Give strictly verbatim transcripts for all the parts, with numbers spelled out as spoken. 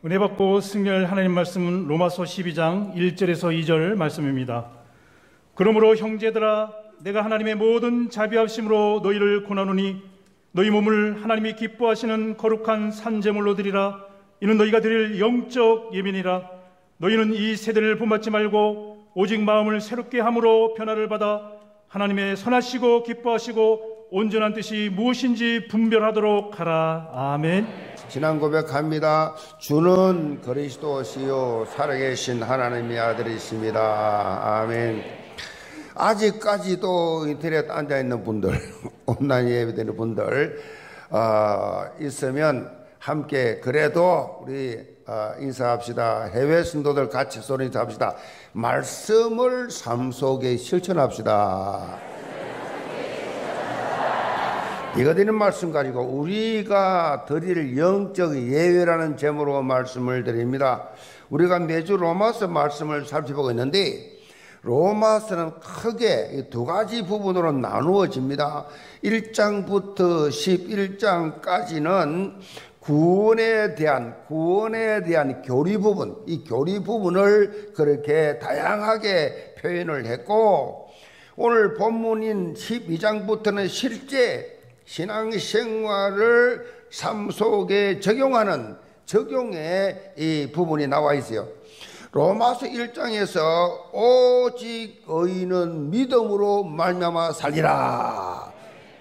은혜 받고 승리할 하나님 말씀은 로마서 십이 장 일 절에서 이 절 말씀입니다. 그러므로 형제들아, 내가 하나님의 모든 자비하심으로 너희를 권하노니 너희 몸을 하나님이 기뻐하시는 거룩한 산제물로 드리라. 이는 너희가 드릴 영적 예민이라. 너희는 이 세대를 본받지 말고 오직 마음을 새롭게 함으로 변화를 받아 하나님의 선하시고 기뻐하시고 온전한 뜻이 무엇인지 분별하도록 하라. 아멘. 지난 고백합니다. 주는 그리스도시요 살아계신 하나님의 아들이십니다. 아멘. 아직까지도 인터넷 앉아있는 분들, 온라인 예배되는 분들 어, 있으면 함께 그래도 우리 어, 인사합시다. 해외 성도들 같이 소리 잡시다. 말씀을 삶 속에 실천합시다. 이거 드리는 말씀 가지고 우리가 드릴 영적 예외라는 제목으로 말씀을 드립니다. 우리가 매주 로마서 말씀을 살펴보고 있는데 로마서는 크게 두 가지 부분으로 나누어집니다. 일 장부터 십일 장까지는 구원에 대한 구원에 대한 교리 부분, 이 교리 부분을 그렇게 다양하게 표현을 했고, 오늘 본문인 십이 장부터는 실제 신앙생활을 삶 속에 적용하는 적용의 이 부분이 나와 있어요. 로마서 일 장에서 오직 의인은 믿음으로 말미암아 살리라.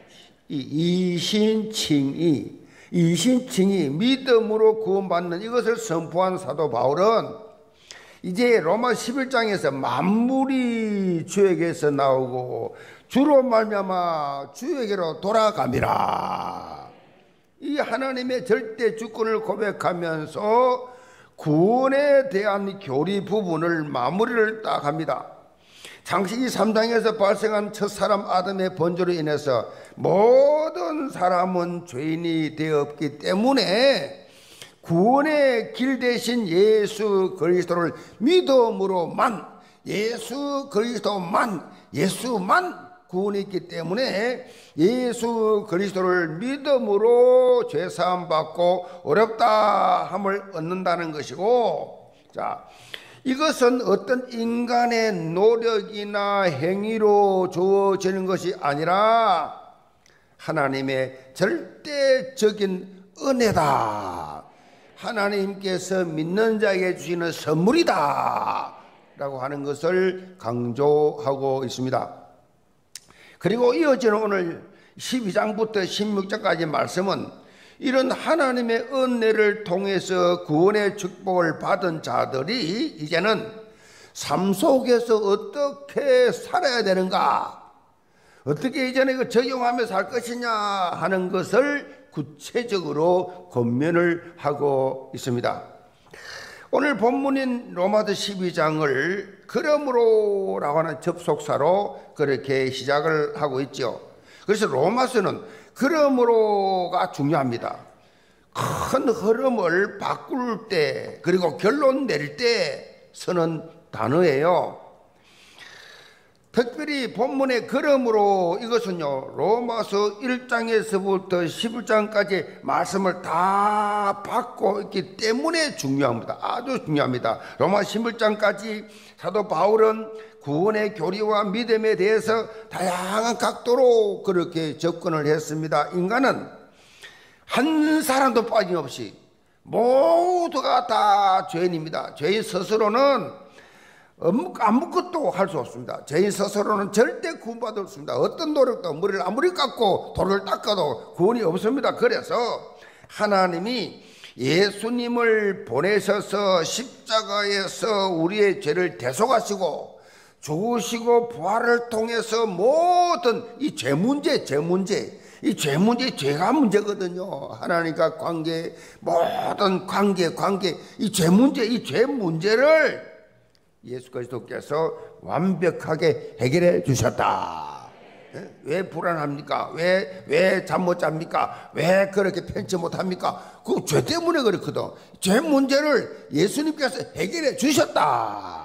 이 이신칭이 이신칭이 믿음으로 구원받는 이것을 선포한 사도 바울은 이제 로마 십일 장에서 만물이 주에게서 나오고 주로 말미암아 주에게로 돌아갑니다. 이 하나님의 절대 주권을 고백하면서 구원에 대한 교리 부분을 마무리를 딱 합니다. 창세기 삼 장에서 발생한 첫사람 아담의 번제로 인해서 모든 사람은 죄인이 되었기 때문에 구원의 길 대신 예수 그리스도를 믿음으로만, 예수 그리스도만, 예수만 구원이 있기 때문에 예수 그리스도를 믿음으로 죄사함 받고 어렵다 함을 얻는다는 것이고, 자, 이것은 어떤 인간의 노력이나 행위로 주어지는 것이 아니라 하나님의 절대적인 은혜다. 하나님께서 믿는 자에게 주시는 선물이다 라고 하는 것을 강조하고 있습니다. 그리고 이어지는 오늘 십이 장부터 십육 장까지 말씀은 이런 하나님의 은혜를 통해서 구원의 축복을 받은 자들이 이제는 삶 속에서 어떻게 살아야 되는가, 어떻게 이전에 그 적용하며 살 것이냐 하는 것을 구체적으로 권면을 하고 있습니다. 오늘 본문인 로마서 십이 장을 그러므로 라고 하는 접속사로 그렇게 시작을 하고 있죠. 그래서 로마서는 그러므로가 중요합니다. 큰 흐름을 바꿀 때, 그리고 결론 낼 때 쓰는 단어예요. 특별히 본문의 그러므로 이것은요, 로마서 일 장에서부터 십일 장까지 말씀을 다 받고 있기 때문에 중요합니다. 아주 중요합니다. 로마 십일 장까지 사도 바울은 구원의 교리와 믿음에 대해서 다양한 각도로 그렇게 접근을 했습니다. 인간은 한 사람도 빠짐없이 모두가 다 죄인입니다. 죄인 스스로는 아무것도 할 수 없습니다. 죄인 스스로는 절대 구원받을 수 없습니다. 어떤 노력도 머리를 아무리 깎고 돌을 닦아도 구원이 없습니다. 그래서 하나님이 예수님을 보내셔서 십자가에서 우리의 죄를 대속하시고 죽으시고 부활을 통해서 모든 이 죄 문제, 죄 문제, 이 죄 문제, 죄가 문제거든요. 하나님과 관계, 모든 관계, 관계, 이 죄 문제, 이 죄 문제를 예수 그리스도께서 완벽하게 해결해 주셨다. 왜 불안합니까? 왜, 왜 잠 못 잡니까? 왜 그렇게 편치 못합니까? 그 죄 때문에 그렇거든. 죄 문제를 예수님께서 해결해 주셨다.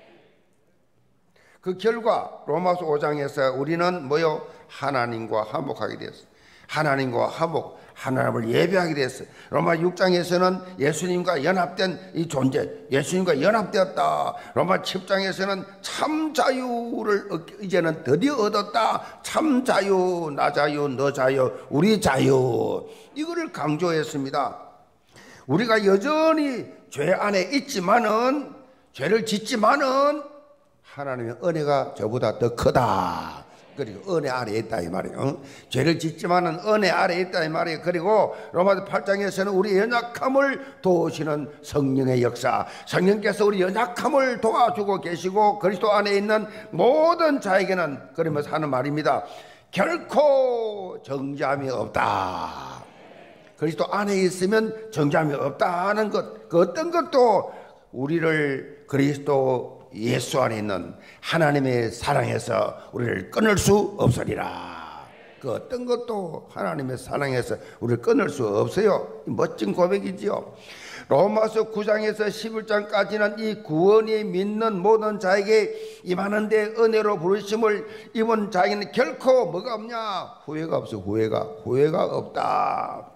그 결과 로마서 오 장에서 우리는 뭐요? 하나님과 화목하게 되었어요. 하나님과 화목, 하나님을 예배하게 됐어요. 로마 육 장에서는 예수님과 연합된 이 존재, 예수님과 연합되었다. 로마 칠 장에서는 참 자유를 이제는 드디어 얻었다. 참 자유, 나 자유, 너 자유, 우리 자유, 이거를 강조했습니다. 우리가 여전히 죄 안에 있지만은, 죄를 짓지만은 하나님의 은혜가 저보다 더 크다. 그리고 은혜 아래에 있다 이 말이에요. 어? 죄를 짓지만은 은혜 아래에 있다 이 말이에요. 그리고 로마서 팔 장에서는 우리 연약함을 도우시는 성령의 역사, 성령께서 우리 연약함을 도와주고 계시고 그리스도 안에 있는 모든 자에게는, 그러면서 하는 말입니다. 결코 정죄함이 없다. 그리스도 안에 있으면 정죄함이 없다는 것, 그 어떤 것도 우리를 그리스도 예수 안에 있는 하나님의 사랑에서 우리를 끊을 수 없으리라. 그 어떤 것도 하나님의 사랑에서 우리를 끊을 수 없어요. 멋진 고백이지요. 로마서 구 장에서 십일 장까지는 이 구원이 믿는 모든 자에게 임하는데 은혜로 부르심을 입은 자에게는 결코 뭐가 없냐? 후회가 없어. 후회가 후회가 없다.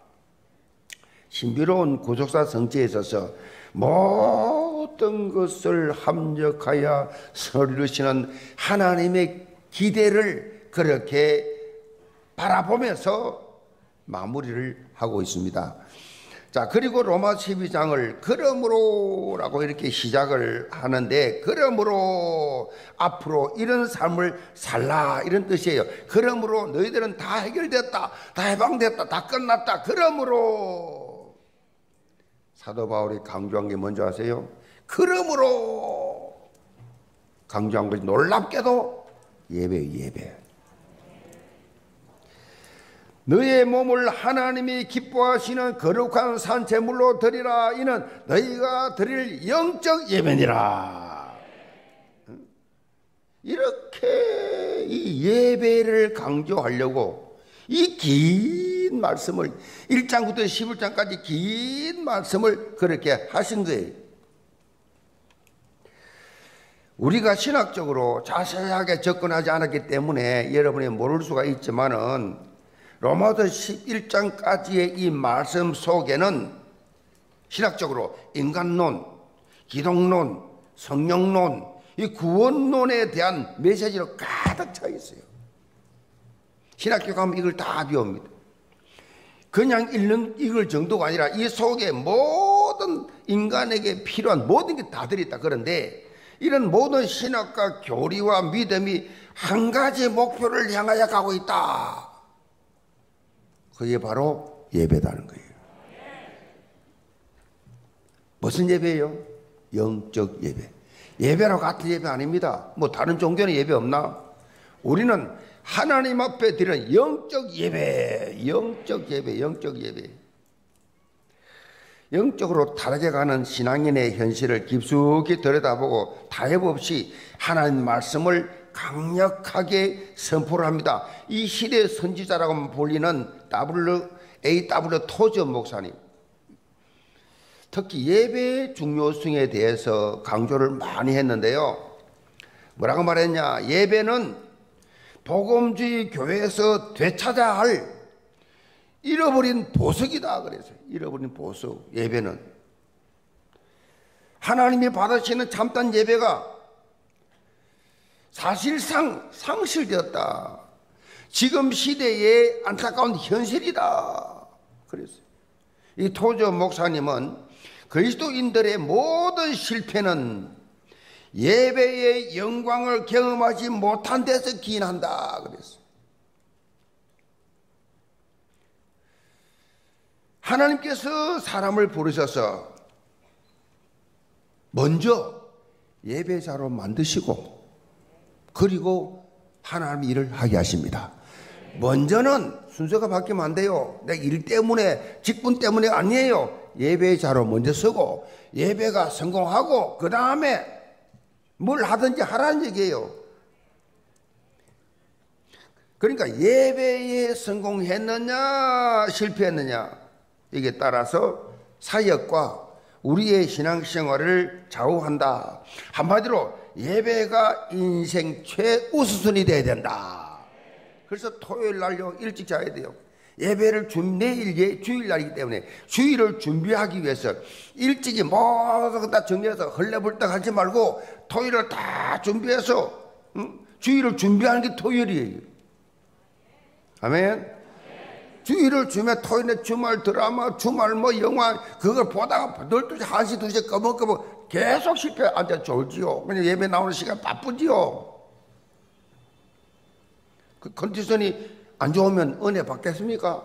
신비로운 구속사 성취에 있어서 모든 것을 합력하여 서리르시는 하나님의 기대를 그렇게 바라보면서 마무리를 하고 있습니다. 자, 그리고 로마 십이 장을 그러므로 라고 이렇게 시작을 하는데, 그러므로 앞으로 이런 삶을 살라, 이런 뜻이에요. 그러므로 너희들은 다 해결됐다, 다 해방됐다, 다 끝났다. 그러므로 사도 바울이 강조한 게 뭔지 아세요? 그러므로 강조한 것이 놀랍게도 예배예요. 예배. 너의 몸을 하나님이 기뻐하시는 거룩한 산제물로 드리라. 이는 너희가 드릴 영적 예배니라. 이렇게 이 예배를 강조하려고 이 긴 말씀을 일 장부터 십일 장까지 긴 말씀을 그렇게 하신 거예요. 우리가 신학적으로 자세하게 접근하지 않았기 때문에 여러분이 모를 수가 있지만은 로마서 십일 장까지의 이 말씀 속에는 신학적으로 인간론, 기독론, 성령론, 이 구원론에 대한 메시지로 가득 차 있어요. 신학교 가면 이걸 다 배웁니다. 그냥 읽는 이걸 정도가 아니라 이 속에 모든 인간에게 필요한 모든 게 다 들어있다. 그런데 이런 모든 신학과 교리와 믿음이 한 가지 목표를 향하여 가고 있다. 그게 바로 예배다는 거예요. 무슨 예배예요? 영적 예배. 예배랑 같은 예배 아닙니다. 뭐 다른 종교는 예배 없나? 우리는 하나님 앞에 드리는 영적 예배, 영적 예배, 영적 예배. 영적으로 타락해가는 신앙인의 현실을 깊숙이 들여다보고 타협 없이 하나님 말씀을 강력하게 선포를 합니다. 이 시대의 선지자라고 불리는 더블유 에이 더블유 토저 목사님, 특히 예배의 중요성에 대해서 강조를 많이 했는데요. 뭐라고 말했냐? 예배는 복음주의 교회에서 되찾아야 할 잃어버린 보석이다 그랬어요. 잃어버린 보석. 예배는 하나님이 받으시는 참된 예배가 사실상 상실되었다. 지금 시대의 안타까운 현실이다 그랬어요. 이 토저 목사님은 그리스도인들의 모든 실패는 예배의 영광을 경험하지 못한 데서 기인한다 그랬어요. 하나님께서 사람을 부르셔서 먼저 예배자로 만드시고 그리고 하나님 일을 하게 하십니다. 먼저는 순서가 바뀌면 안 돼요. 내 일 때문에, 직분 때문에 아니에요. 예배자로 먼저 서고 예배가 성공하고 그 다음에 뭘 하든지 하라는 얘기예요. 그러니까 예배에 성공했느냐 실패했느냐 이게 따라서 사역과 우리의 신앙생활을 좌우한다. 한마디로 예배가 인생 최우선순위 돼야 된다. 그래서 토요일 날요 일찍 자야 돼요. 예배를 준 내일 예, 주일날이기 때문에 주일을 준비하기 위해서 일찍이 모두 다 정리해서 헐레벌떡 하지 말고 토요일을 다 준비해서 응? 주일을 준비하는 게 토요일이에요. 아멘. 주일을 주면 토요일에 주말 드라마, 주말 뭐 영화 그걸 보다가 열두 시, 한 시, 두 시에 꺼벅꺼벅 계속 실패 앉아 졸지요. 그냥 예배 나오는 시간 바쁘지요. 그 컨디션이 안 좋으면 은혜 받겠습니까?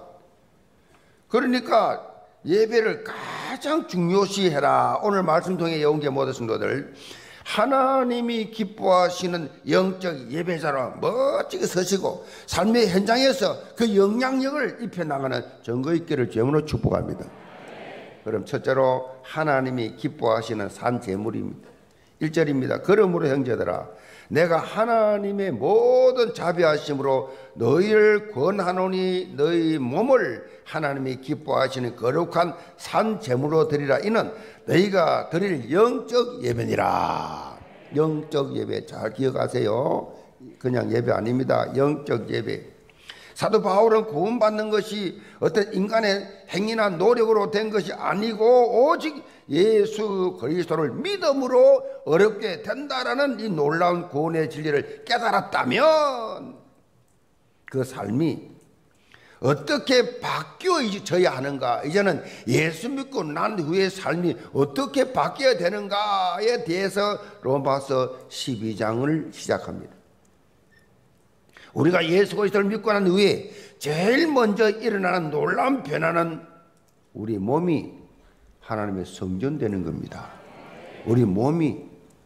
그러니까 예배를 가장 중요시 해라. 오늘 말씀 통해 영계 모든 성도들 하나님이 기뻐하시는 영적 예배자로 멋지게 서시고 삶의 현장에서 그 영향력을 입혀나가는 증거 있기를 주님으로 축복합니다. 그럼 첫째로 하나님이 기뻐하시는 산 제물입니다. 일 절입니다. 그러므로 형제들아 내가 하나님의 모든 자비하심으로 너희를 권하노니 너희 몸을 하나님이 기뻐하시는 거룩한 산 제물로 드리라. 이는 너희가 드릴 영적 예배니라. 영적 예배 잘 기억하세요. 그냥 예배 아닙니다. 영적 예배. 사도 바울은 구원받는 것이 어떤 인간의 행위나 노력으로 된 것이 아니고 오직 예수 그리스도를 믿음으로 어렵게 된다라는 이 놀라운 구원의 진리를 깨달았다면 그 삶이 어떻게 바뀌어져야 하는가, 이제는 예수 믿고 난 후의 삶이 어떻게 바뀌어야 되는가에 대해서 로마서 십이 장을 시작합니다. 우리가 예수 그리스도를 믿고 난 후에 제일 먼저 일어나는 놀라운 변화는 우리 몸이 하나님의 성전 되는 겁니다. 우리 몸이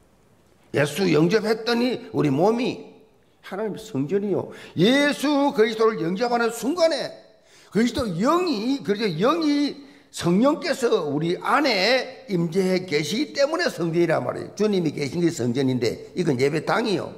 예수 영접했더니 우리 몸이 하나님의 성전이요. 예수 그리스도를 영접하는 순간에 그리스도 영이 그리스도 영이 성령께서 우리 안에 임재해 계시기 때문에 성전이란 말이에요. 주님이 계신 게 성전인데 이건 예배당이요.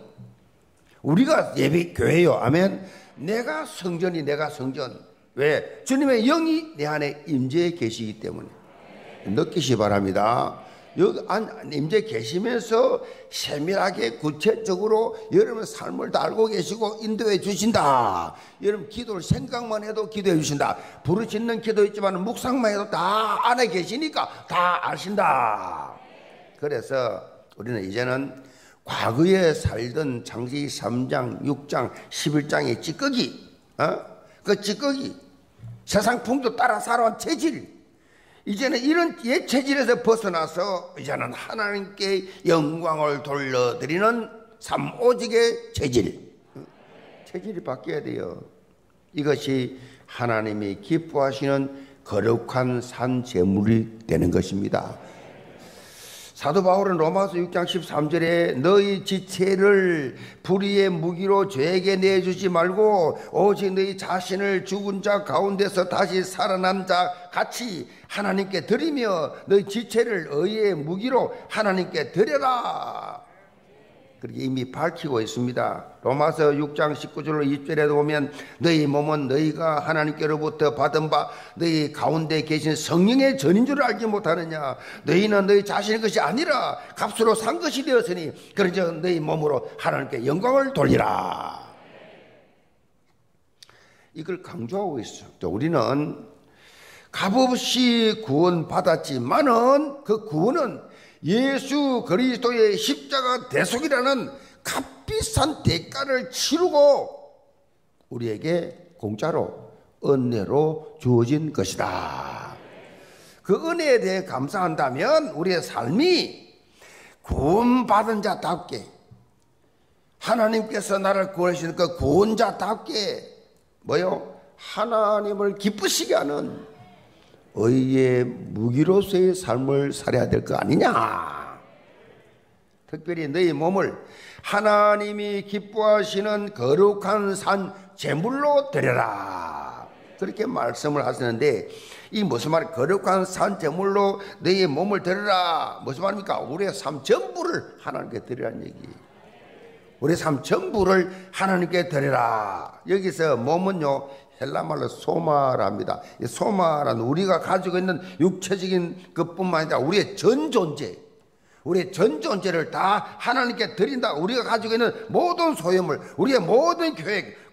우리가 예배 교회요. 아멘. 내가 성전이 내가 성전. 왜? 주님의 영이 내 안에 임재해 계시기 때문에. 느끼시 바랍니다. 여기 안 임재 계시면서 세밀하게 구체적으로 여러분 삶을 다 알고 계시고 인도해 주신다. 여러분 기도를 생각만 해도 기도해 주신다. 부르짖는 기도 있지만 묵상만 해도 다 안에 계시니까 다 아신다. 그래서 우리는 이제는 과거에 살던 창세기 삼 장, 육 장, 십일 장의 찌꺼기, 어? 그 찌꺼기, 세상 풍조 따라 살아온 체질, 이제는 이런 옛 체질에서 벗어나서 이제는 하나님께 영광을 돌려드리는 삼오직의 체질, 체질이 바뀌어야 돼요. 이것이 하나님이 기뻐하시는 거룩한 산 제물이 되는 것입니다. 사도 바울은 로마서 육 장 십삼 절에 너희 지체를 불의의 무기로 죄에게 내주지 말고 오직 너희 자신을 죽은 자 가운데서 다시 살아난 자 같이 하나님께 드리며 너희 지체를 의의 무기로 하나님께 드려라. 그렇게 이미 밝히고 있습니다. 로마서 육 장 십구 절로 이십 절에도 보면 너희 몸은 너희가 하나님께로부터 받은 바 너희 가운데 계신 성령의 전인 줄 알지 못하느냐. 너희는 너희 자신의 것이 아니라 값으로 산 것이 되었으니 그러므로 너희 몸으로 하나님께 영광을 돌리라. 이걸 강조하고 있어. 우리는 값없이 구원받았지만은 그 구원은 예수 그리스도의 십자가 대속이라는 값비싼 대가를 치르고 우리에게 공짜로 은혜로 주어진 것이다. 그 은혜에 대해 감사한다면 우리의 삶이 구원받은 자답게 하나님께서 나를 구원하시는 그 구원자답게 뭐요? 하나님을 기쁘시게 하는 의의 무기로서의 삶을 살아야 될 거 아니냐. 특별히 너희 몸을 하나님이 기뻐하시는 거룩한 산 제물로 드려라. 그렇게 말씀을 하시는데 이 무슨 말이에요? 거룩한 산 제물로 너희 몸을 드려라. 무슨 말입니까? 우리의 삶 전부를 하나님께 드리라는 얘기예요. 우리의 삶 전부를 하나님께 드려라. 여기서 몸은요 헬라말로 소마랍니다. 소마란 우리가 가지고 있는 육체적인 것뿐만 아니라 우리의 전 존재, 우리의 전 존재를 다 하나님께 드린다. 우리가 가지고 있는 모든 소유물, 우리의 모든 계획,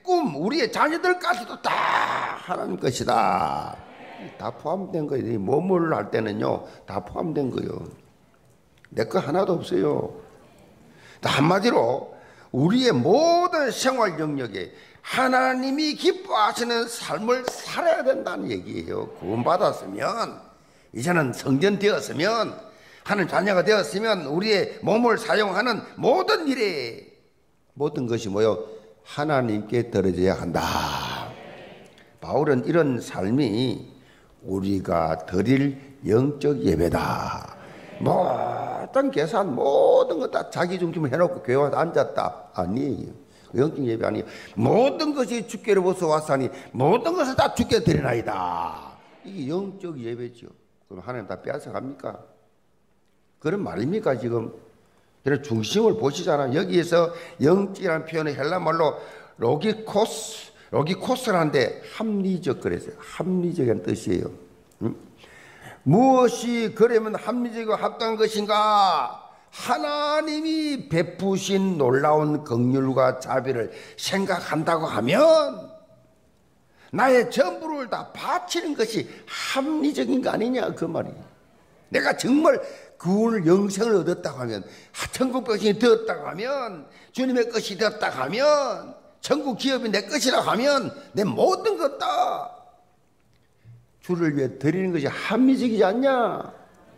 꿈, 우리의 자녀들까지도 다 하나님 것이다. 다 포함된 거예요. 몸을 할 때는요, 다 포함된 거예요. 내 거 하나도 없어요. 한마디로 우리의 모든 생활 영역에 하나님이 기뻐하시는 삶을 살아야 된다는 얘기예요. 구원받았으면, 이제는 성전 되었으면, 하나님 자녀가 되었으면 우리의 몸을 사용하는 모든 일에 모든 것이 뭐요? 하나님께 드려져야 한다. 바울은 이런 삶이 우리가 드릴 영적 예배다. 모든 계산, 모든 것 다 자기 중심을 해놓고 교회 와서 앉았다. 아니에요. 영적 예배 아니에요. 모든 것이 주께로부터 왔사니 모든 것을 다 주께 드리나이다. 이게 영적 예배죠. 그럼 하나님 다 빼앗아갑니까? 그런 말입니까 지금? 그래서 중심을 보시잖아요. 여기에서 영적이라는 표현을 헬라말로 로기코스, 로기코스라는데 합리적 그랬어요. 합리적인 뜻이에요. 응? 무엇이 그러면 합리적이고 합당한 것인가? 하나님이 베푸신 놀라운 긍휼과 자비를 생각한다고 하면 나의 전부를 다 바치는 것이 합리적인 거 아니냐 그 말이에요. 내가 정말 구원을 영생을 얻었다고 하면, 천국 백성이 되었다고 하면, 주님의 것이 되었다고 하면, 천국 기업이 내 것이라고 하면 내 모든 것 다 주를 위해 드리는 것이 합리적이지 않냐?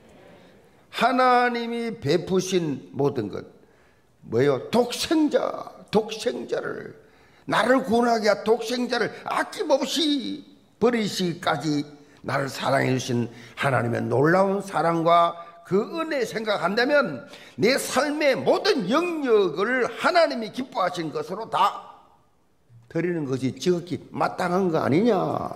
하나님이 베푸신 모든 것 뭐예요? 독생자, 독생자를, 나를 구원하기 위한 독생자를 아낌없이 버리시기까지 나를 사랑해 주신 하나님의 놀라운 사랑과 그 은혜 생각한다면 내 삶의 모든 영역을 하나님이 기뻐하신 것으로 다 드리는 것이 지극히 마땅한 거 아니냐.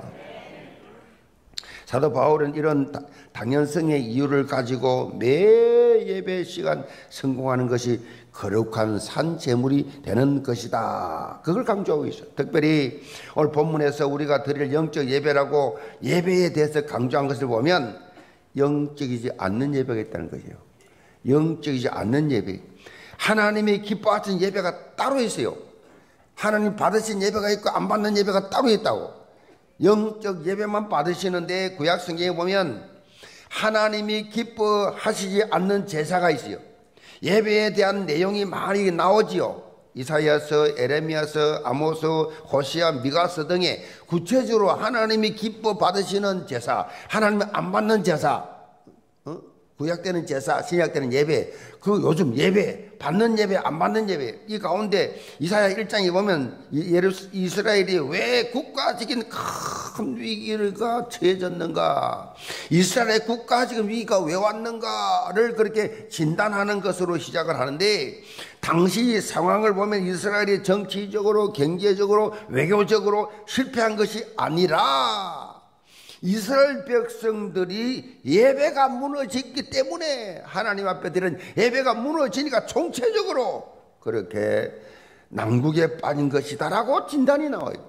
사도 바울은 이런 당연성의 이유를 가지고 매 예배 시간 성공하는 것이 거룩한 산 제물이 되는 것이다. 그걸 강조하고 있어요. 특별히 오늘 본문에서 우리가 드릴 영적 예배라고 예배에 대해서 강조한 것을 보면 영적이지 않는 예배가 있다는 것이에요. 영적이지 않는 예배. 하나님이 기뻐하시는 예배가 따로 있어요. 하나님 받으신 예배가 있고 안 받는 예배가 따로 있다고. 영적 예배만 받으시는데 구약 성경에 보면 하나님이 기뻐하시지 않는 제사가 있어요. 예배에 대한 내용이 많이 나오지요. 이사야서, 에레미야서, 아모스, 호시아, 미가서 등에 구체적으로 하나님이 기뻐 받으시는 제사, 하나님이 안 받는 제사, 어? 구약 때는 제사, 신약 때는 예배, 그 요즘 예배, 받는 예배, 안 받는 예배, 이 가운데 이사야 일 장에 보면 이스라엘이 왜 국가적인 큰 위기가 처해졌는가, 이스라엘의 국가적인 위기가 왜 왔는가를 그렇게 진단하는 것으로 시작을 하는데, 당시 상황을 보면 이스라엘이 정치적으로, 경제적으로, 외교적으로 실패한 것이 아니라 이스라엘 백성들이 예배가 무너졌기 때문에, 하나님 앞에 드린 예배가 무너지니까 총체적으로 그렇게 난국에 빠진 것이다라고 진단이 나와요.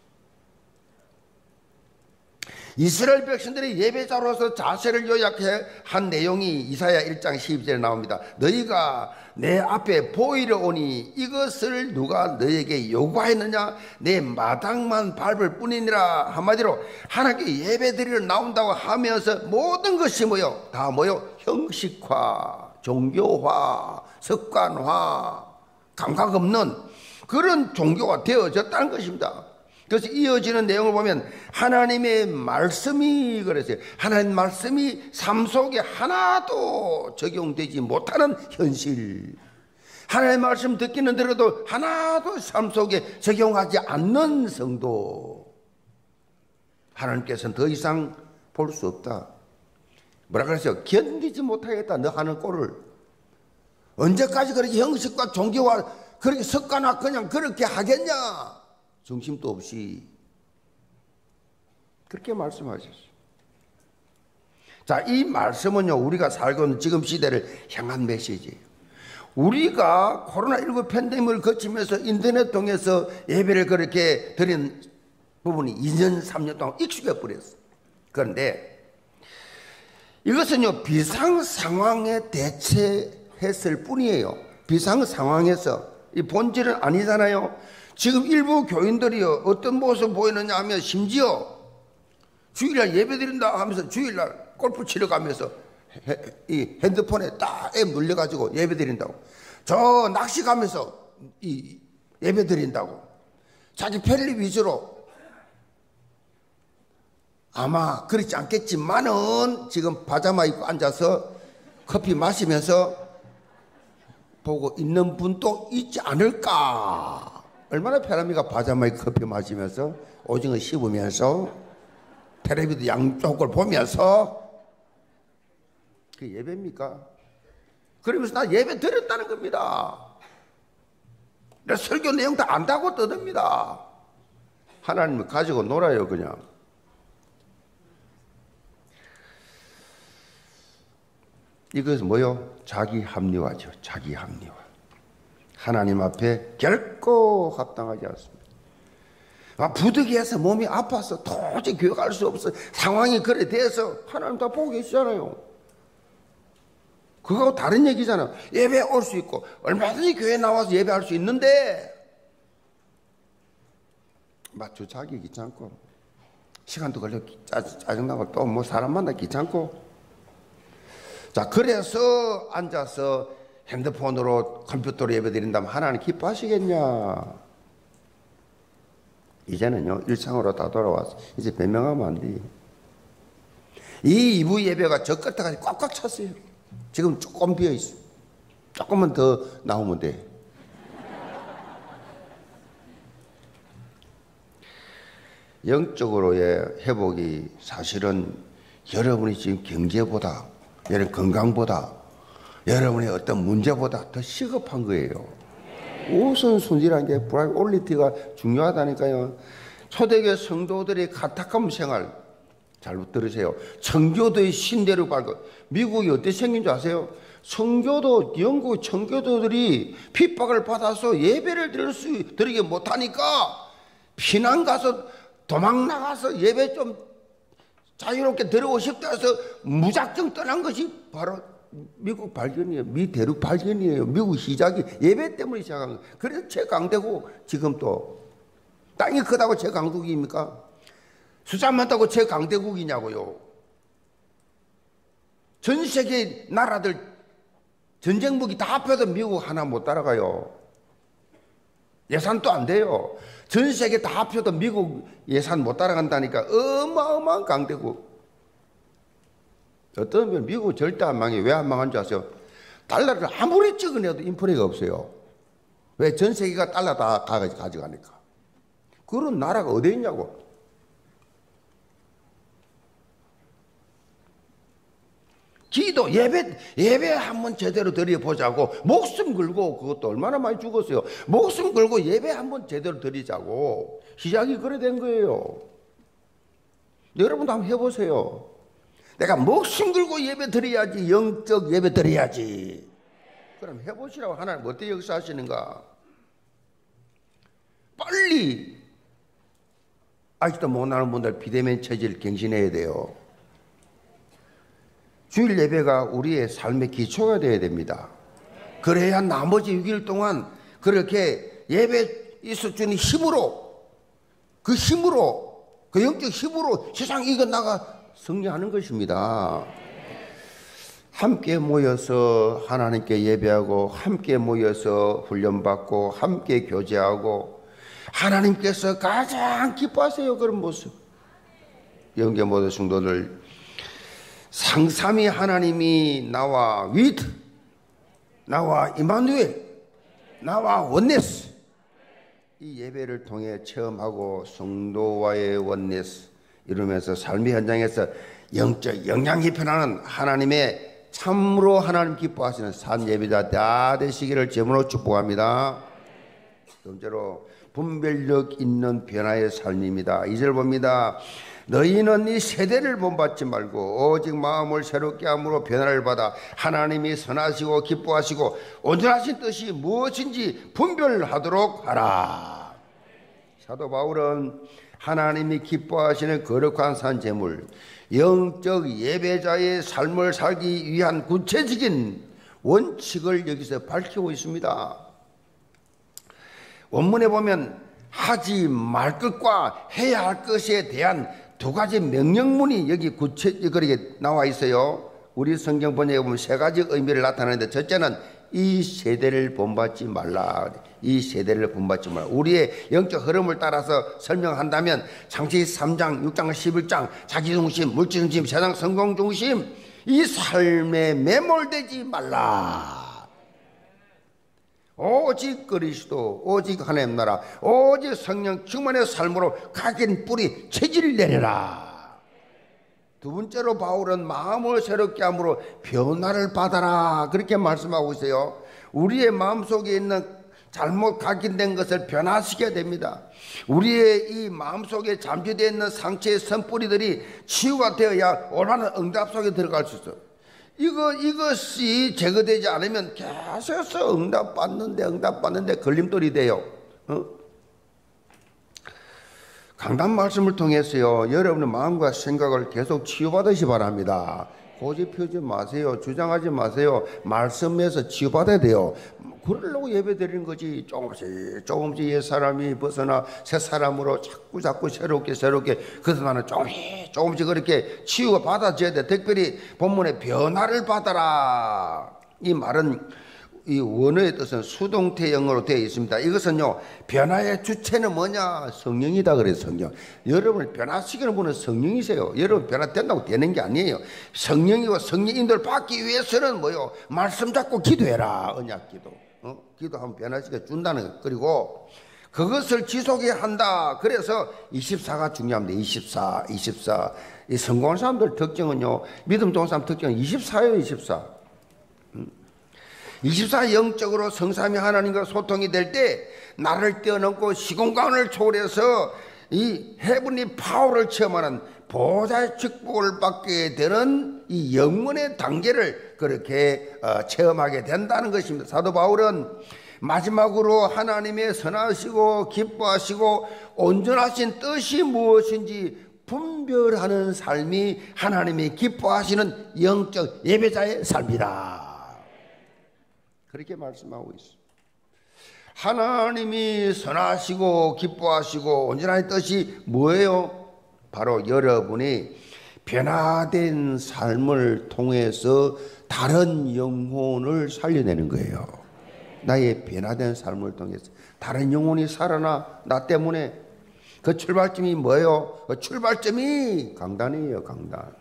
이스라엘 백성들이 예배자로서 자세를 요약해 한 내용이 이사야 일 장 십이 절에 나옵니다. 너희가 내 앞에 보이려 오니 이것을 누가 너에게 요구하였느냐? 내 마당만 밟을 뿐이니라. 한마디로 하나님께 예배드리러 나온다고 하면서 모든 것이 뭐요? 다 뭐요? 형식화, 종교화, 습관화, 감각 없는 그런 종교가 되어졌다는 것입니다. 그래서 이어지는 내용을 보면 하나님의 말씀이 그랬어요. 하나님 말씀이 삶 속에 하나도 적용되지 못하는 현실. 하나님의 말씀 듣기는 들어도 하나도 삶 속에 적용하지 않는 성도. 하나님께서는 더 이상 볼 수 없다. 뭐라 그랬어요? 견디지 못하겠다. 너 하는 꼴을. 언제까지 그렇게 형식과 종교와 그렇게 습관화 그냥 그렇게 하겠냐? 중심도 없이 그렇게 말씀하셨어요. 자, 이 말씀은요, 우리가 살고 있는 지금 시대를 향한 메시지예요. 우리가 코로나십구 팬데믹을 거치면서 인터넷 통해서 예배를 그렇게 드린 부분이 이 년, 삼 년 동안 익숙해 버렸어요. 그런데 이것은요, 비상 상황에 대처했을 뿐이에요. 비상 상황에서, 이 본질은 아니잖아요. 지금 일부 교인들이요, 어떤 모습 보이느냐 하면 심지어 주일날 예배 드린다 하면서 주일날 골프 치러 가면서 해, 이 핸드폰에 딱 앱 눌려가지고 예배 드린다고. 저 낚시 가면서 이 예배 드린다고. 자기 편리 위주로. 아마 그렇지 않겠지만은 지금 파자마 입고 앉아서 커피 마시면서 보고 있는 분도 있지 않을까. 얼마나 편합니까? 파자마 입고 커피 마시면서 오징어 씹으면서 텔레비도 양쪽을 보면서. 그 예배입니까? 그러면서 나 예배 드렸다는 겁니다. 내 설교 내용 다 안다고 떠듭니다. 하나님을 가지고 놀아요 그냥. 이것은 뭐요? 자기 합리화죠. 자기 합리화. 하나님 앞에 결코 합당하지 않습니다. 아, 부득이해서 몸이 아파서 도저히 교회 갈 수 없어. 상황이 그래 돼서 하나님 다 보고 계시잖아요. 그거하고 다른 얘기잖아요. 예배 올 수 있고 얼마든지 교회 나와서 예배할 수 있는데 맞죠? 자기 귀찮고 시간도 걸려 짜증나고 또 뭐 사람 만나 귀찮고. 자, 그래서 앉아서 핸드폰으로 컴퓨터로 예배 드린다면 하나님 기뻐하시겠냐? 이제는요 일상으로 다 돌아와서 이제 변명하면 안 돼. 이 이부 예배가 저 끝에까지 꽉꽉 찼어요. 지금 조금 비어있어. 조금만 더 나오면 돼. 영적으로의 회복이 사실은 여러분이 지금 경제보다, 여러분 건강보다, 여러분의 어떤 문제보다 더 시급한 거예요. 우선순위라는 게 프라이오리티가 중요하다니까요. 초대교회 성도들의 카타콤 생활 잘 들으세요. 청교도의 신대로 밟고. 미국이 어떻게 생긴 줄 아세요? 청교도, 영국 청교도들이 핍박을 받아서 예배를 드릴 수, 드리게 못하니까 피난 가서 도망 나가서 예배 좀 자유롭게 들어오고 싶다 해서 무작정 떠난 것이 바로 미국 발견이에요. 미 대륙 발견이에요. 미국 시작이 예배 때문에 시작한 거예요. 그래서 최강대국, 지금 또 땅이 크다고 최강국입니까? 숫자 많다고 최강대국이냐고요. 전 세계 나라들 전쟁 무기 다 합해도 미국 하나 못 따라가요. 예산도 안 돼요. 전 세계 다 합쳐도 미국 예산 못 따라간다니까. 어마어마한 강대국. 어떤 면 미국 절대 안 망해. 왜 안 망한 줄 아세요? 달러를 아무리 찍어내도 인플레가 없어요. 왜? 전 세계가 달러 다 가져가니까. 그런 나라가 어디 있냐고. 기도, 예배, 예배 한번 제대로 드려보자고. 목숨 걸고, 그것도 얼마나 많이 죽었어요. 목숨 걸고 예배 한번 제대로 드리자고. 시작이 그래 된 거예요. 여러분도 한번 해보세요. 내가 목숨 걸고 예배 드려야지, 영적 예배 드려야지. 그럼 해보시라고. 하나님 어떻게 역사하시는가. 빨리. 아직도 못 나는 분들 비대면 체질 갱신해야 돼요. 주일 예배가 우리의 삶의 기초가 되어야 됩니다. 그래야 나머지 육 일 동안 그렇게 예배 있어주는 힘으로, 그 힘으로, 그 영적 힘으로 세상 이겨나가 승리하는 것입니다. 함께 모여서 하나님께 예배하고, 함께 모여서 훈련받고, 함께 교제하고, 하나님께서 가장 기뻐하세요. 그런 모습. 영계 모든 성도들, 상삼위 하나님이 나와 위드, 나와 이마누엘, 나와 원네스, 이 예배를 통해 체험하고 성도와의 원네스 이루면서 삶의 현장에서 영적 영향이 변하는 하나님의 참으로 하나님 기뻐하시는 산 예배자 다 되시기를 제물로 축복합니다. 두 번째로 분별력 있는 변화의 삶입니다. 이 절 봅니다. 너희는 이 세대를 본받지 말고 오직 마음을 새롭게 함으로 변화를 받아 하나님이 선하시고 기뻐하시고 온전하신 뜻이 무엇인지 분별하도록 하라. 사도 바울은 하나님이 기뻐하시는 거룩한 산 제물, 영적 예배자의 삶을 살기 위한 구체적인 원칙을 여기서 밝히고 있습니다. 원문에 보면 하지 말 것과 해야 할 것에 대한 두 가지 명령문이 여기 구체적으로 나와 있어요. 우리 성경 번역에 보면 세 가지 의미를 나타내는데, 첫째는 이 세대를 본받지 말라. 이 세대를 본받지 말라. 우리의 영적 흐름을 따라서 설명한다면 창세기 삼 장, 육 장, 십일 장 자기중심, 물질중심, 세상 성공중심, 이 삶에 매몰되지 말라. 오직 그리스도, 오직 하나님 나라, 오직 성령 충만의 삶으로 각인 뿌리 체질을 내려라. 두 번째로 바울은 마음을 새롭게 함으로 변화를 받아라, 그렇게 말씀하고 있어요. 우리의 마음속에 있는 잘못 각인된 것을 변화시켜야 됩니다. 우리의 이 마음속에 잠재되어 있는 상처의 선뿌리들이 치유가 되어야 원하는 응답 속에 들어갈 수 있어요. 이거, 이것이 제거되지 않으면 계속해서 응답 받는데 응답 받는데 걸림돌이 돼요. 어? 강단 말씀을 통해서요, 여러분의 마음과 생각을 계속 치유받으시 바랍니다. 고집 피우지 마세요. 주장하지 마세요. 말씀에서 치유받아야 돼요. 그러려고 예배 드리는 거지. 조금씩 조금씩 옛 사람이 벗어나 새 사람으로 자꾸 자꾸 새롭게 새롭게, 그래서 나는 조금씩 조금씩 그렇게 치유가 받아져야 돼. 특별히 본문에 변화를 받아라, 이 말은 이 원어의 뜻은 수동태 영어로 되어 있습니다. 이것은요, 변화의 주체는 뭐냐? 성령이다 그래요. 성령. 여러분을 변화시키는 분은 성령이세요. 여러분 변화된다고 되는 게 아니에요. 성령이고 성령 인도를 받기 위해서는 뭐요? 말씀 잡고 기도해라. 언약 기도. 어? 기도하면 변화시켜 준다는 것. 그리고 그것을 지속해야 한다. 그래서 이십사가 중요합니다. 이십사, 이십사. 이 성공한 사람들 특징은요, 믿음 좋은 사람 특징은 이십사예요. 이십사. 이십사 영적으로 성삼위 하나님과 소통이 될 때 나를 뛰어넘고 시공간을 초월해서 이 헤븐리 파워를 체험하는 보좌의 축복을 받게 되는 이 영문의 단계를 그렇게 어, 체험하게 된다는 것입니다. 사도 바울은 마지막으로 하나님의 선하시고 기뻐하시고 온전하신 뜻이 무엇인지 분별하는 삶이 하나님이 기뻐하시는 영적 예배자의 삶이다, 그렇게 말씀하고 있습니다. 하나님이 선하시고 기뻐하시고 온전한 뜻이 뭐예요? 바로 여러분이 변화된 삶을 통해서 다른 영혼을 살려내는 거예요. 나의 변화된 삶을 통해서 다른 영혼이 살아나, 나 때문에. 그 출발점이 뭐예요? 그 출발점이 강단이에요. 강단.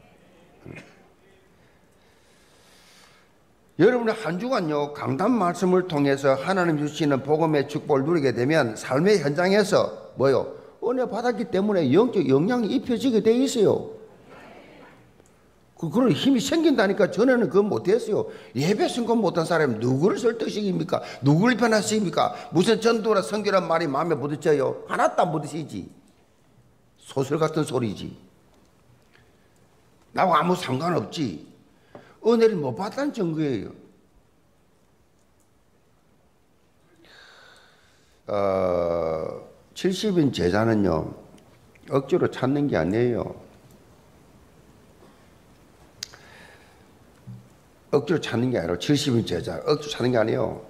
여러분의 한 주간요, 강단 말씀을 통해서 하나님 주시는 복음의 축복을 누리게 되면 삶의 현장에서 뭐요? 은혜 받았기 때문에 영적 영향이 입혀지게 돼 있어요. 그, 그런 힘이 생긴다니까. 전에는 그건 못했어요. 예배 성공 못한 사람이 누구를 설득시킵니까? 누구를 변화시킵니까? 무슨 전도라 선교란 말이 마음에 부딪혀요? 하나도 안 부딪히지. 소설 같은 소리지. 나하고 아무 상관없지. 은혜를 못 받았다는 증거예요. 어, 칠십인 제자는요, 억지로 찾는 게 아니에요. 억지로 찾는 게 아니라 칠십인 제자, 억지로 찾는 게 아니에요.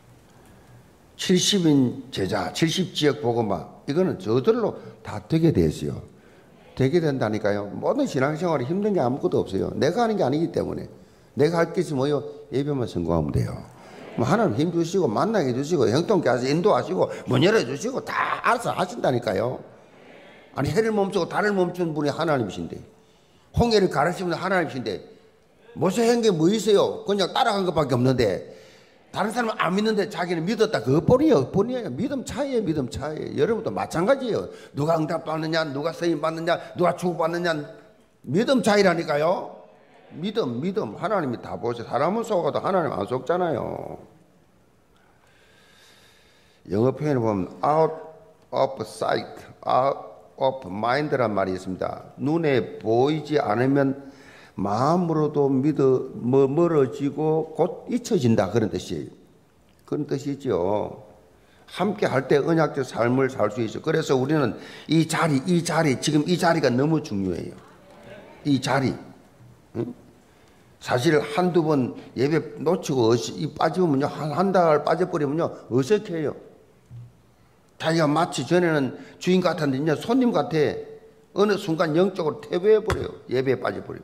칠십인 제자, 칠십 지역 복음화, 이거는 저절로 다 되게 됐어요. 되게 된다니까요. 모든 신앙생활이 힘든 게 아무것도 없어요. 내가 하는 게 아니기 때문에. 내가 할 것이 뭐요? 예배만 성공하면 돼요. 하나님 힘 주시고 만나게 해주시고 형통케 하시고 인도하시고 문 열어주시고 다 알아서 하신다니까요. 아니, 해를 멈추고 달을 멈춘 분이 하나님이신데, 홍해를 가르치는 하나님이신데, 모세 한 게 뭐 있어요? 그냥 따라간 것밖에 없는데, 다른 사람은 안 믿는데 자기는 믿었다. 그것뿐이에요. 그뿐이에요. 믿음 차이에요. 믿음 차이. 여러분도 마찬가지예요. 누가 응답 받느냐, 누가 쓰임 받느냐, 누가 주고받느냐, 믿음 차이라니까요. 믿음, 믿음. 하나님이 다 보셔. 사람은 속아도 하나님 안 속잖아요. 영어 표현을 보면 out of sight, out of mind란 말이 있습니다. 눈에 보이지 않으면 마음으로도 믿어 멀어지고 곧 잊혀진다, 그런 뜻이에요. 그런 뜻이죠. 함께 할 때 언약적 삶을 살 수 있어요. 그래서 우리는 이 자리, 이 자리, 지금 이 자리가 너무 중요해요. 이 자리. 응? 사실 한두 번 예배 놓치고 빠지면요, 한 한 달 빠져버리면요, 어색해요. 자기가 마치 전에는 주인 같았는데 이제 손님 같아. 어느 순간 영적으로 퇴보해버려요. 예배에 빠져버려요.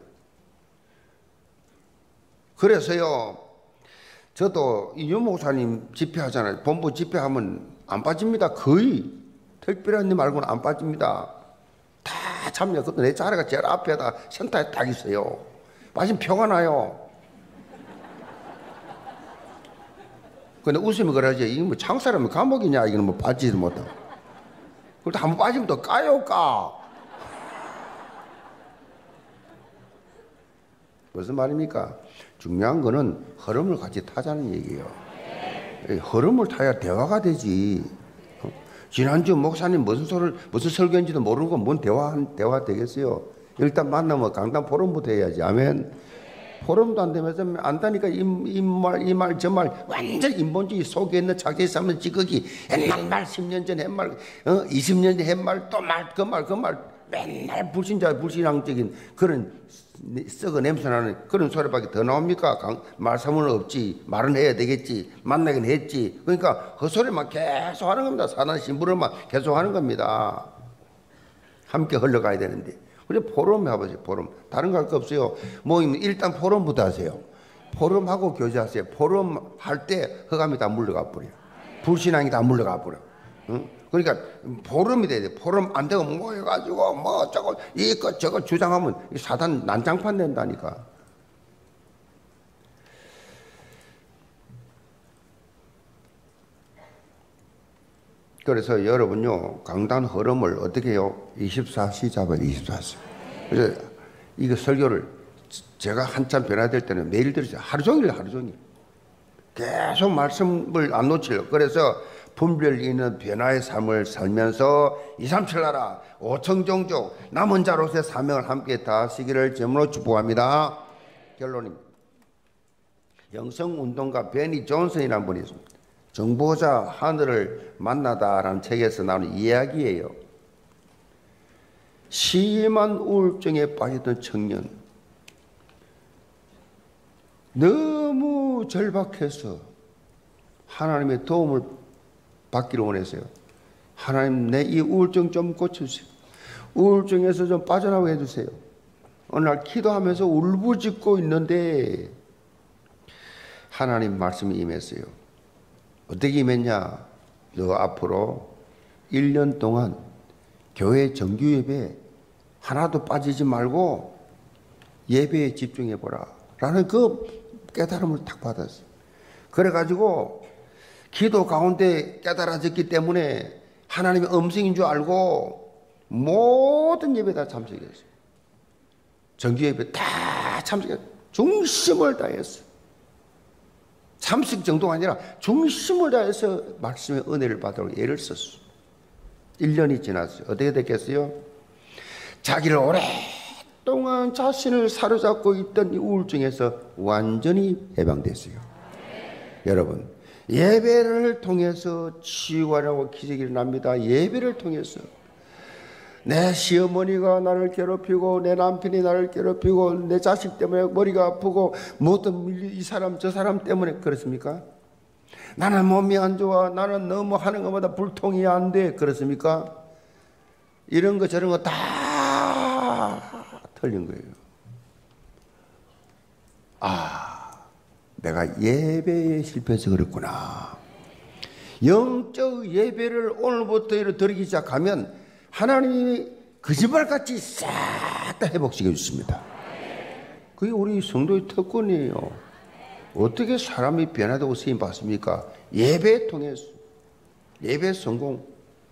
그래서요, 저도 이 유목사님 집회하잖아요. 본부 집회하면 안 빠집니다. 거의 특별한 일 말고는 안 빠집니다. 다 참여. 그것도 내 자리가 제일 앞에다 센터에 딱 있어요. 빠지면 표가 나요. 근데 웃으면 그러지. 이게 뭐 창사라면 감옥이냐. 이거는 뭐 빠지지도 못하고. 그래도 한번 빠지면 또 까요, 까. 무슨 말입니까? 중요한 거는 흐름을 같이 타자는 얘기예요. 흐름을 타야 대화가 되지. 지난주 목사님 무슨 소리를, 무슨 설교인지도 모르는 건 뭔 대화, 대화 되겠어요? 일단 만나면 강단 포럼부터 해야지. 아멘. 포럼도 안 되면서 안다니까 이 말, 이 말, 저 말, 완전 인본주의 속에 있는 자기 삶은 찌꺼기. 옛날 말, 십 년 전 옛말, 어, 이십 년 전 옛말, 또 말, 그 말, 그 말, 맨날 불신자, 불신앙적인 그런 썩어 냄새나는 그런 소리밖에 더 나옵니까? 강, 말씀은 없지, 말은 해야 되겠지, 만나긴 했지. 그러니까 헛소리만 계속 하는 겁니다. 사단 심부름만 계속 하는 겁니다. 함께 흘러가야 되는데. 그래 포럼 해보세요. 포럼. 다른 거 할 거 없어요. 모이면 일단 포럼부터 하세요. 포럼하고 교제하세요. 포럼 할 때 흑암이 다 물러가 버려요. 불신앙이 다 물러가 버려. 응? 그러니까 포럼이 돼야 돼. 포럼 안 되고 모여가지고 뭐 어쩌고 이거 저거 주장하면 사단 난장판 된다니까. 그래서 여러분요, 강단 흐름을 어떻게 해요? 이십사 시 잡아요, 이십사 시. 그래서 이거 설교를 제가 한참 변화될 때는 매일 들으세요. 하루 종일, 하루 종일. 계속 말씀을 안 놓치려고. 그래서 분별 있는 변화의 삶을 살면서 이삼칠 나라, 오청 종족, 남은 자로서의 사명을 함께 다하시기를 제물로 축복합니다. 결론입니다. 영성운동가 베니 존슨이라는 분이 있습니다. 정보자 하늘을 만나다라는 책에서 나오는 이야기예요. 심한 우울증에 빠졌던 청년, 너무 절박해서 하나님의 도움을 받기를 원했어요. 하나님, 내 이 우울증 좀 고쳐주세요. 우울증에서 좀 빠져나오게 해주세요. 어느 날 기도하면서 울부짖고 있는데 하나님 말씀이 임했어요. 어떻게 임했냐? 너 앞으로 일 년 동안 교회 정규 예배 하나도 빠지지 말고 예배에 집중해보라 라는 그 깨달음을 딱 받았어요. 그래가지고 기도 가운데 깨달아졌기 때문에 하나님의 음성인 줄 알고 모든 예배 다 참석했어요. 정규 예배 다 참석했어요. 중심을 다했어요. 참석 정도가 아니라 중심을 다해서 말씀의 은혜를 받으려고 애를 썼어요. 일 년이 지났어요. 어떻게 됐겠어요? 자기를 오랫동안 자신을 사로잡고 있던 이 우울증에서 완전히 해방됐어요. 네. 여러분, 예배를 통해서 치유하려고 기적이 일어납니다. 예배를 통해서. 내 시어머니가 나를 괴롭히고 내 남편이 나를 괴롭히고 내 자식 때문에 머리가 아프고 모든 이 사람 저 사람 때문에 그렇습니까? 나는 몸이 안 좋아. 나는 너무 하는 것마다 불통이 안 돼. 그렇습니까? 이런 거 저런 거 다 틀린 거예요. 아, 내가 예배에 실패해서 그랬구나. 영적 예배를 오늘부터 드리기 시작하면 하나님이 거짓말같이 싹 다 회복시켜 주십니다. 그게 우리 성도의 특권이에요. 어떻게 사람이 변화되고 쓰임 받습니까? 예배 통해서. 예배 성공.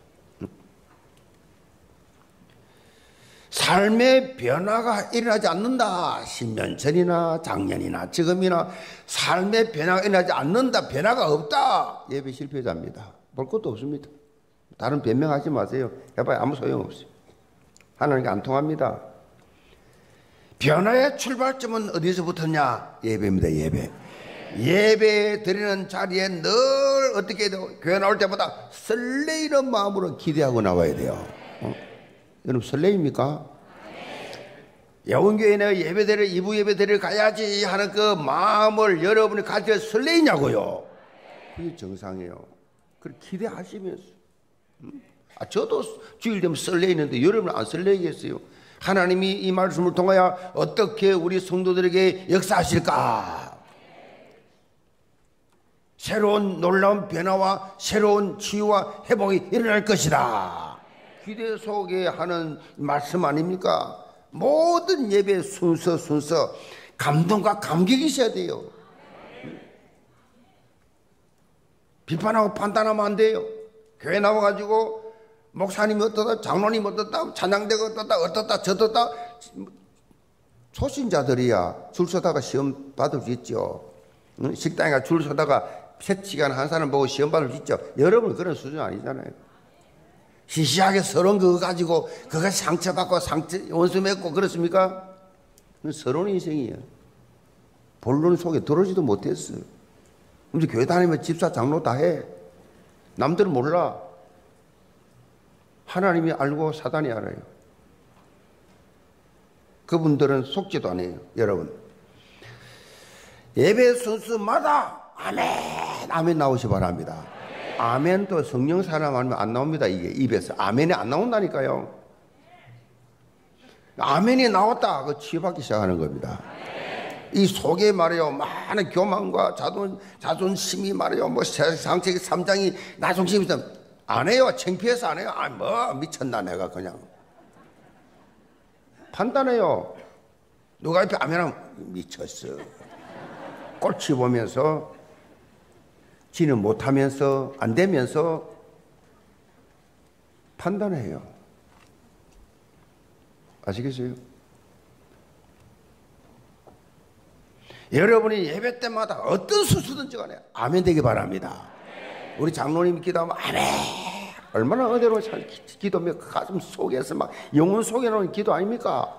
삶의 변화가 일어나지 않는다. 십 년 전이나 작년이나 지금이나 삶의 변화가 일어나지 않는다. 변화가 없다. 예배 실패자입니다. 볼 것도 없습니다. 다른 변명하지 마세요. 해봐야 아무 소용없어요. 하나님께 안 통합니다. 변화의 출발점은 어디서부터냐? 예배입니다. 예배. 예배 드리는 자리에 늘 어떻게 해야 돼요? 교회 나올 때마다 설레이는 마음으로 기대하고 나와야 돼요. 어? 여러분 설레입니까? 야원교회는 예배드릴 이부 예배드릴 가야지 하는 그 마음을 여러분이 가지고 설레이냐고요? 그게 정상이에요. 그걸 기대하시면서 아, 저도 주일 되면 설레이는데 여러분 안 설레겠어요? 하나님이 이 말씀을 통하여 어떻게 우리 성도들에게 역사하실까? 새로운 놀라운 변화와 새로운 치유와 회복이 일어날 것이다. 기대 속에 하는 말씀 아닙니까? 모든 예배 순서 순서 감동과 감격이 있어야 돼요. 비판하고 판단하면 안 돼요. 교회 나와가지고 목사님이 어떻다, 장로님이 어떻다, 찬양대가 어떻다, 어떻다, 저떻다. 초신자들이야 줄 서다가 시험 받을 수 있죠. 식당에 가 줄 서다가 세 시간 한 사람 보고 시험 받을 수 있죠. 여러분 그런 수준 아니잖아요. 시시하게 서론 그거 가지고 그거 상처받고 상처 원수 맺고 그렇습니까? 서론 인생이에요. 본론 속에 들어오지도 못했어요. 근데 교회 다니면 집사 장로 다 해. 남들은 몰라. 하나님이 알고 사단이 알아요. 그분들은 속지도 않아요. 여러분 예배 순서마다 아멘 아멘 나오시 바랍니다. 아멘도 성령 사람 아니면 안 나옵니다. 이게 입에서 아멘이 안 나온다니까요. 아멘이 나왔다 그 치유받기 시작하는 겁니다. 이 속에 말이요 많은 교만과 자존, 자존심이 말이요 뭐 상체기 삼장이 나 중심이 안 해요. 창피해서 안 해요. 아, 뭐 미쳤나 내가 그냥 판단해요. 누가 옆에 아멘하면 미쳤어. 꼴치 보면서 지는 못하면서 안 되면서 판단해요. 아시겠어요? 여러분이 예배 때마다 어떤 수수든지 간에 아멘 되기 바랍니다. 우리 장로님이 기도하면 아멘. 얼마나 은혜로 기도하면 가슴 속에서 막 영혼 속에 나오는 기도 아닙니까?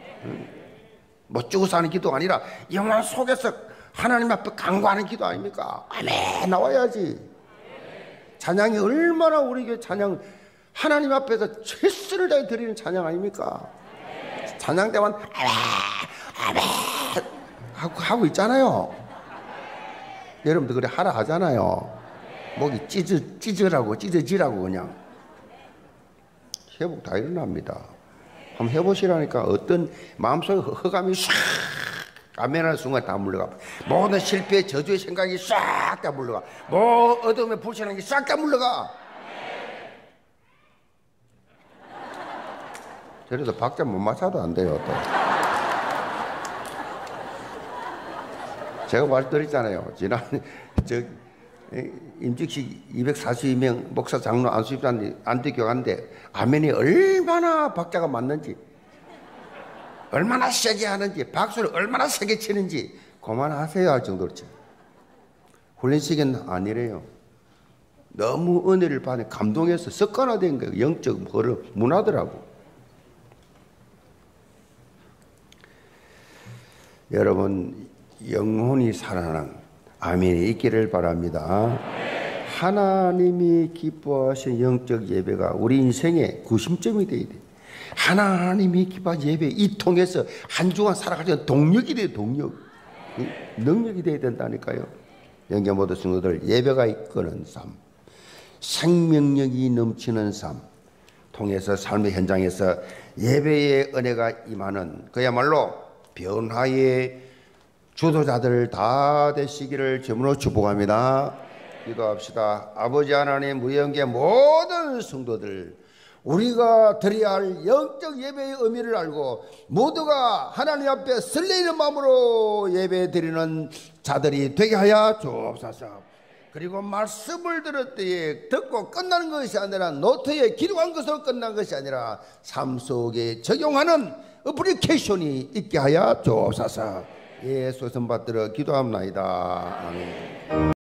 멋지고 사는 기도가 아니라 영혼 속에서 하나님 앞에 간구하는 기도 아닙니까? 아멘 나와야지. 찬양이 얼마나 우리 교회 찬양 하나님 앞에서 최선을 다해 드리는 찬양 아닙니까? 찬양 때만 아멘 아멘 하고, 하고 있잖아요. 여러분들 그래 하라 하잖아요. 목이 찢어, 찢으라고 찢어지라고 그냥. 회복 다 일어납니다. 한번 해보시라니까. 어떤 마음속에 허감이 샥 아멘하는 순간 다 물러가. 모든 실패의 저주의 생각이 싹 다 물러가. 뭐 어둠의 불신한 게 싹 다 물러가. 저래서 박자 못 맞춰도 안 돼요. 또. 제가 말씀드렸잖아요. 지난 저 임직식 이백사십이 명 목사 장로 안수집단 안대교회인데 아멘이 얼마나 박자가 맞는지, 얼마나 세게 하는지, 박수를 얼마나 세게 치는지 그만하세요 할 정도로 쳐. 훈련식은 아니래요. 너무 은혜를 받아 감동해서 습관화된 거예요. 영적 버릇 문화더라고. 여러분 영혼이 살아나는 아멘이 있기를 바랍니다. 하나님이 기뻐하신 영적 예배가 우리 인생의 구심점이 되어야 돼. 하나님이 기뻐하신 예배 이 통해서 한 주간 살아가는 동력이 돼요. 동력. 능력이 돼야 된다니까요. 영계 모든 성도들 예배가 이끄는 삶, 생명력이 넘치는 삶 통해서 삶의 현장에서 예배의 은혜가 임하는 그야말로 변화의 주도자들 다 되시기를 주님으로 축복합니다. 기도합시다. 아버지 하나님, 우리 영계 모든 성도들 우리가 드려야 할 영적 예배의 의미를 알고 모두가 하나님 앞에 설레이는 마음으로 예배 드리는 자들이 되게 하여 주옵소서. 그리고 말씀을 들을 때에 듣고 끝나는 것이 아니라 노트에 기록한 것으로 끝난 것이 아니라 삶 속에 적용하는 어플리케이션이 있게 하여 주옵소서. 예수 선받들어 기도합나이다. 아멘.